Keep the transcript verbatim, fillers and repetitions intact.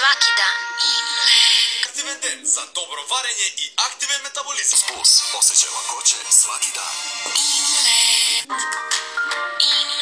svaki dan. Aktiven den za dobro varenje i aktiven metabolizam. Plus, osjećaj lakoće svaki dan. Inle. Inle.